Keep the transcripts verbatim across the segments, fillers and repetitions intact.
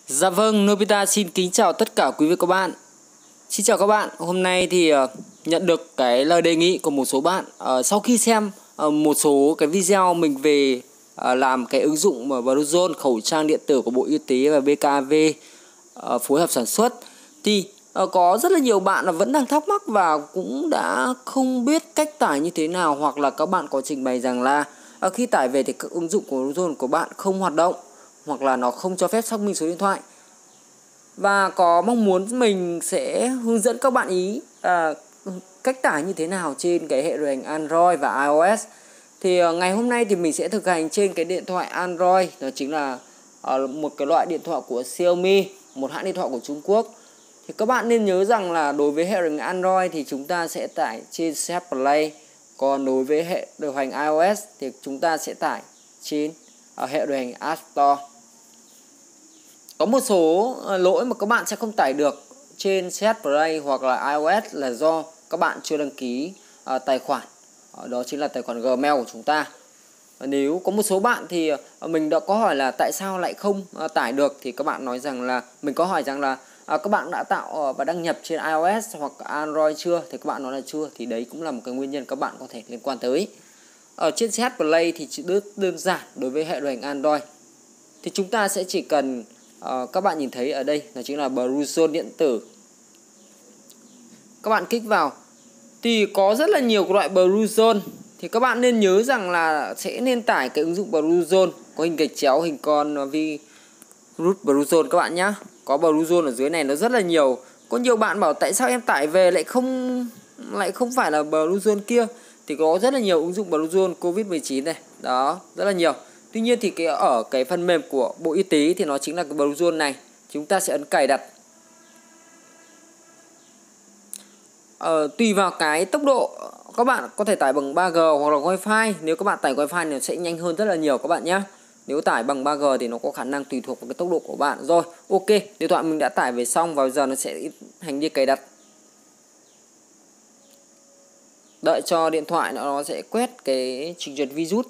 Dạ vâng, Nobita xin kính chào tất cả quý vị và các bạn. Xin chào các bạn, hôm nay thì uh, nhận được cái lời đề nghị của một số bạn uh, sau khi xem uh, một số cái video mình về uh, làm cái ứng dụng Bluezone khẩu trang điện tử của Bộ Y tế và bê ca vê uh, phối hợp sản xuất, thì uh, có rất là nhiều bạn là vẫn đang thắc mắc và cũng đã không biết cách tải như thế nào, hoặc là các bạn có trình bày rằng là uh, khi tải về thì các ứng dụng của Bluezone của bạn không hoạt động, hoặc là nó không cho phép xác minh số điện thoại, và có mong muốn mình sẽ hướng dẫn các bạn ý à, cách tải như thế nào trên cái hệ điều hành Android và iOS. Thì uh, ngày hôm nay thì mình sẽ thực hành trên cái điện thoại Android, đó chính là uh, một cái loại điện thoại của Xiaomi, một hãng điện thoại của Trung Quốc. Thì các bạn nên nhớ rằng là đối với hệ điều hành Android thì chúng ta sẽ tải trên xê hát Play, còn đối với hệ điều hành iOS thì chúng ta sẽ tải trên uh, hệ điều hành App Store. Có một số lỗi mà các bạn sẽ không tải được trên xê hát Play hoặc là iOS là do các bạn chưa đăng ký uh, tài khoản, uh, đó chính là tài khoản Gmail của chúng ta. Uh, nếu có một số bạn thì uh, mình đã có hỏi là tại sao lại không uh, tải được, thì các bạn nói rằng là mình có hỏi rằng là uh, các bạn đã tạo uh, và đăng nhập trên iOS hoặc Android chưa, thì các bạn nói là chưa, thì đấy cũng là một cái nguyên nhân các bạn có thể liên quan tới. Ở trên xê hát Play thì chỉ đơn, đơn giản đối với hệ điều hành Android thì chúng ta sẽ chỉ cần Uh, các bạn nhìn thấy ở đây là chính là Bluezone điện tử. Các bạn kích vào thì có rất là nhiều loại Bluezone. Thì các bạn nên nhớ rằng là sẽ nên tải cái ứng dụng Bluezone có hình gạch chéo hình con virus Bluezone các bạn nhé. Có Bluezone ở dưới này nó rất là nhiều. Có nhiều bạn bảo tại sao em tải về lại không lại không phải là Bluezone kia. Thì có rất là nhiều ứng dụng Bluezone Covid mười chín này. Đó, rất là nhiều. Tuy nhiên thì cái ở cái phần mềm của Bộ Y tế thì nó chính là cái Bluezone này. Chúng ta sẽ ấn cài đặt. Ờ, tùy vào cái tốc độ các bạn có thể tải bằng ba G hoặc là Wi-Fi. Nếu các bạn tải Wi-Fi thì nó sẽ nhanh hơn rất là nhiều các bạn nhé. Nếu tải bằng ba G thì nó có khả năng tùy thuộc vào cái tốc độ của bạn. Rồi, ok, điện thoại mình đã tải về xong và bây giờ nó sẽ hành đi cài đặt. Đợi cho điện thoại nó sẽ quét cái trình duyệt virus.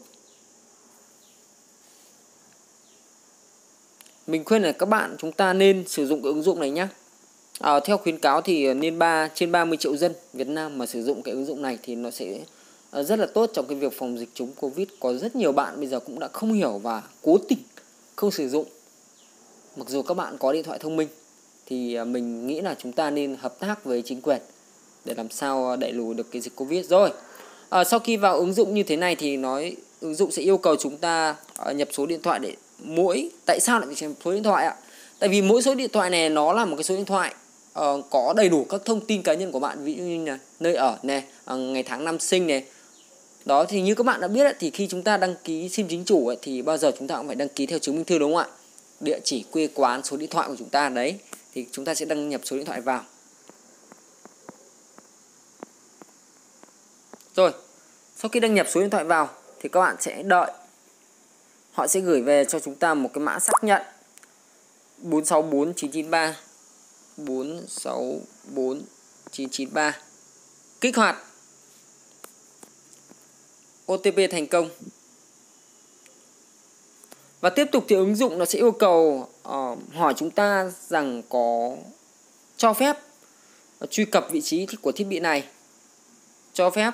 Mình khuyên là các bạn chúng ta nên sử dụng cái ứng dụng này nhé. À, theo khuyến cáo thì nên ba trên ba mươi triệu dân Việt Nam mà sử dụng cái ứng dụng này thì nó sẽ rất là tốt trong cái việc phòng dịch chống Covid. Có rất nhiều bạn bây giờ cũng đã không hiểu và cố tình không sử dụng. Mặc dù các bạn có điện thoại thông minh thì mình nghĩ là chúng ta nên hợp tác với chính quyền để làm sao đẩy lùi được cái dịch Covid. Rồi, à, sau khi vào ứng dụng như thế này thì nói ứng dụng sẽ yêu cầu chúng ta nhập số điện thoại để mỗi tại sao lại phải nhập số điện thoại ạ? Tại vì mỗi số điện thoại này nó là một cái số điện thoại uh, có đầy đủ các thông tin cá nhân của bạn, ví dụ như là nơi ở này, uh, ngày tháng năm sinh này. Đó, thì như các bạn đã biết ấy, thì khi chúng ta đăng ký sim chính chủ ấy, thì bao giờ chúng ta cũng phải đăng ký theo chứng minh thư đúng không ạ? Địa chỉ, quê quán, số điện thoại của chúng ta đấy, thì chúng ta sẽ đăng nhập số điện thoại vào. Rồi, sau khi đăng nhập số điện thoại vào thì các bạn sẽ đợi. Họ sẽ gửi về cho chúng ta một cái mã xác nhận bốn sáu bốn chín chín ba bốn sáu bốn chín chín ba. Kích hoạt. ô tê pê thành công. Và tiếp tục thì ứng dụng nó sẽ yêu cầu uh, hỏi chúng ta rằng có cho phép uh, truy cập vị trí của thiết bị này. Cho phép.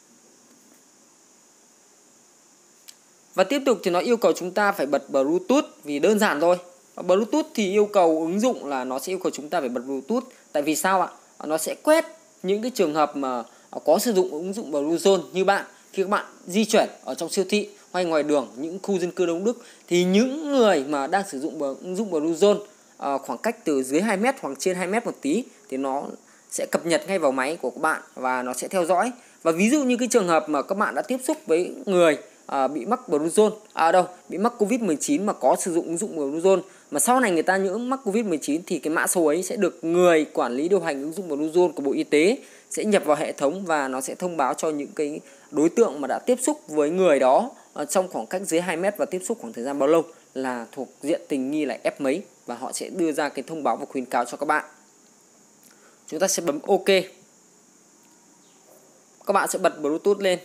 Và tiếp tục thì nó yêu cầu chúng ta phải bật Bluetooth, vì đơn giản thôi. Bluetooth thì yêu cầu ứng dụng là nó sẽ yêu cầu chúng ta phải bật Bluetooth. Tại vì sao ạ? Nó sẽ quét những cái trường hợp mà có sử dụng ứng dụng Bluezone như bạn. Khi các bạn di chuyển ở trong siêu thị hay ngoài đường, những khu dân cư đông đúc, thì những người mà đang sử dụng ứng dụng Bluezone khoảng cách từ dưới hai mét hoặc trên hai mét một tí thì nó sẽ cập nhật ngay vào máy của các bạn và nó sẽ theo dõi. Và ví dụ như cái trường hợp mà các bạn đã tiếp xúc với người À, bị mắc Bluezone, à đâu, bị mắc Covid mười chín mà có sử dụng ứng dụng Bluezone, mà sau này người ta nhiễm mắc Covid mười chín thì cái mã số ấy sẽ được người quản lý điều hành ứng dụng Bluezone của Bộ Y tế sẽ nhập vào hệ thống, và nó sẽ thông báo cho những cái đối tượng mà đã tiếp xúc với người đó à, trong khoảng cách dưới hai mét và tiếp xúc khoảng thời gian bao lâu là thuộc diện tình nghi là F mấy, và họ sẽ đưa ra cái thông báo và khuyến cáo cho các bạn. Chúng ta sẽ bấm OK. Các bạn sẽ bật Bluetooth lên.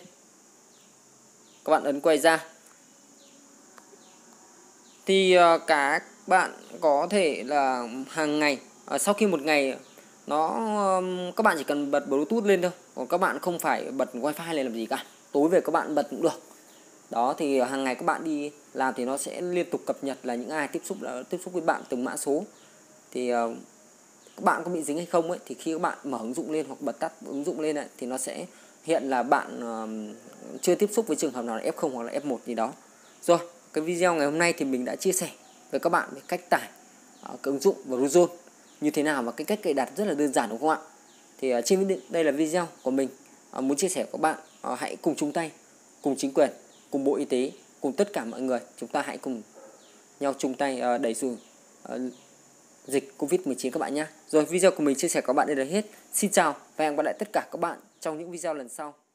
Các bạn ấn quay ra. Thì uh, các bạn có thể là hàng ngày, à, sau khi một ngày nó các bạn chỉ cần bật Bluetooth lên thôi, còn các bạn không phải bật wifi lên làm gì cả, tối về các bạn bật cũng được. Đó thì hàng ngày các bạn đi làm thì nó sẽ liên tục cập nhật là những ai tiếp xúc đã tiếp xúc với bạn từng mã số. Thì uh, các bạn có bị dính hay không ấy, thì khi các bạn mở ứng dụng lên hoặc bật tắt ứng dụng lên ấy, thì nó sẽ hiện là bạn uh, chưa tiếp xúc với trường hợp nào là ép không hoặc là ép một gì đó. Rồi, cái video ngày hôm nay thì mình đã chia sẻ với các bạn về cách tải uh, cái ứng dụng Bluezone như thế nào và cái cách cài đặt rất là đơn giản, đúng không ạ? Thì uh, trên đây là video của mình uh, muốn chia sẻ với các bạn, uh, hãy cùng chung tay, cùng chính quyền, cùng Bộ Y tế, cùng tất cả mọi người, chúng ta hãy cùng nhau chung tay uh, đẩy lùi uh, dịch Covid mười chín các bạn nhé. Rồi, video của mình chia sẻ với các bạn đây là hết. Xin chào và hẹn gặp lại tất cả các bạn trong những video lần sau.